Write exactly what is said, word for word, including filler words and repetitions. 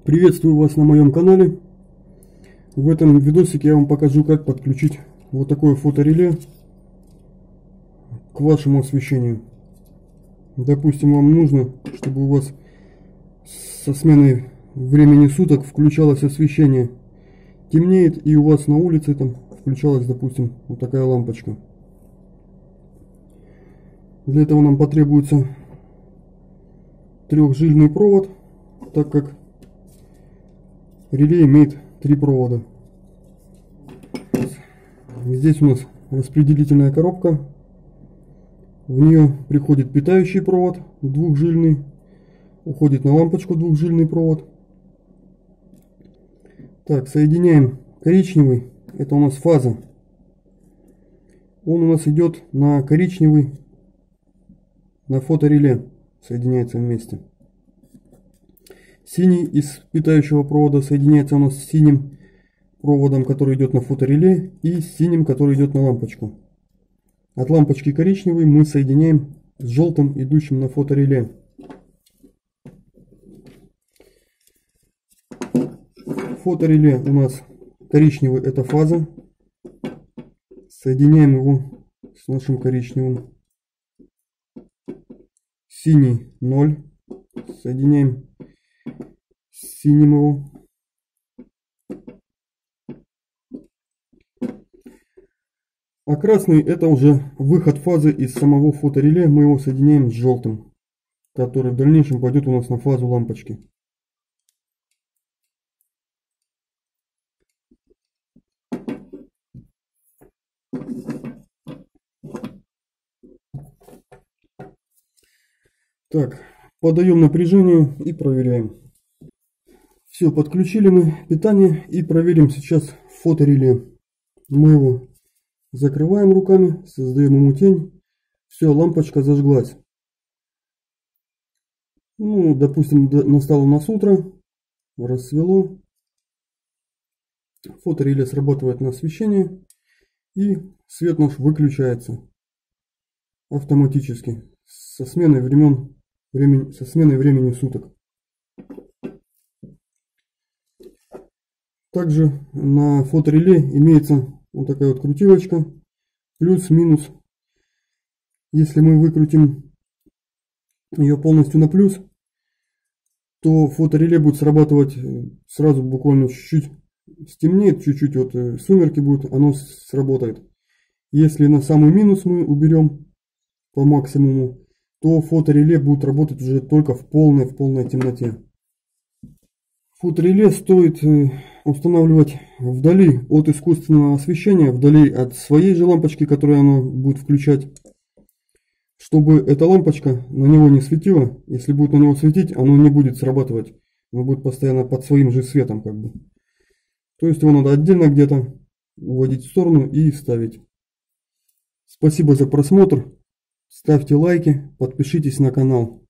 Приветствую вас на моем канале. В этом видосике я вам покажу, как подключить вот такое фотореле к вашему освещению. Допустим, вам нужно, чтобы у вас со сменой времени суток включалось освещение. Темнеет, и у вас на улице там включалась, допустим, вот такая лампочка. Для этого нам потребуется трехжильный провод, так как реле имеет три провода. Здесь у нас распределительная коробка. В нее приходит питающий провод двухжильный, уходит на лампочку двухжильный провод. Так, соединяем коричневый, это у нас фаза. Он у нас идет на коричневый, на фотореле, соединяется вместе. Синий из питающего провода соединяется у нас с синим проводом, который идет на фотореле, и с синим, который идет на лампочку. От лампочки коричневый мы соединяем с желтым, идущим на фотореле. Фотореле у нас коричневый, это фаза. Соединяем его с нашим коричневым. Синий ноль. Соединяем с синим его. А красный это уже выход фазы из самого фотореле. Мы его соединяем с желтым, который в дальнейшем пойдет у нас на фазу лампочки. Так, подаем напряжение и проверяем. Все, подключили мы питание и проверим сейчас фотореле. Мы его закрываем руками, создаем ему тень. Все, лампочка зажглась. Ну, допустим, настало у нас утро, рассвело. Фотореле срабатывает на освещение, и свет наш выключается автоматически со сменой времен, времени, со сменой времени суток. Также на фотореле имеется вот такая вот крутилочка, плюс-минус. Если мы выкрутим ее полностью на плюс, то фотореле будет срабатывать сразу, буквально чуть-чуть стемнеет, чуть-чуть вот сумерки будут, оно сработает. Если на самый минус мы уберем по максимуму, то фотореле будет работать уже только в полной, в полной темноте. Фотореле стоит устанавливать вдали от искусственного освещения, вдали от своей же лампочки, которую оно будет включать, чтобы эта лампочка на него не светила. Если будет на него светить, оно не будет срабатывать, оно будет постоянно под своим же светом, как бы. То есть его надо отдельно где-то уводить в сторону и ставить. Спасибо за просмотр, ставьте лайки, подпишитесь на канал.